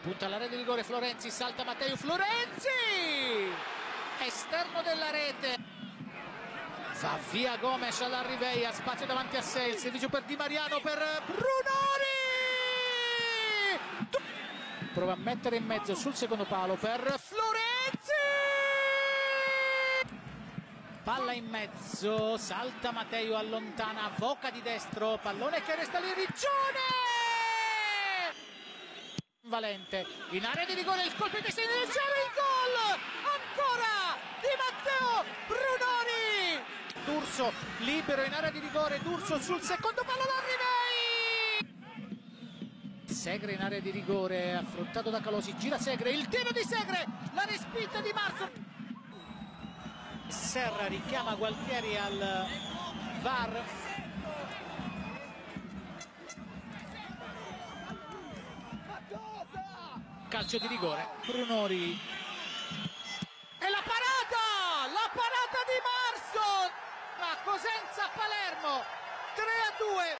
Punta alla rete di rigore Florenzi, salta Matteo Florenzi! Esterno della rete. Va via Gomes alla Riveia, spazio davanti a sé, il servizio per Di Mariano per Brunori! Prova a mettere in mezzo sul secondo palo per Florenzi! Palla in mezzo, salta Matteo, allontana, Voca di destro, pallone che resta lì, Riccione! Valente, in area di rigore, il colpo di segno del cielo, il gol! Ancora di Matteo Brunori! D'Urso libero in area di rigore, D'Urso sul secondo palo da Rivei! Segre in area di rigore, affrontato da Calosi, gira Segre, il tiro di Segre, la respinta di Marzo. Serra richiama Gualtieri al VAR. Calcio di rigore, Brunori. E la parata di Marzo! A Cosenza Palermo, 3-2.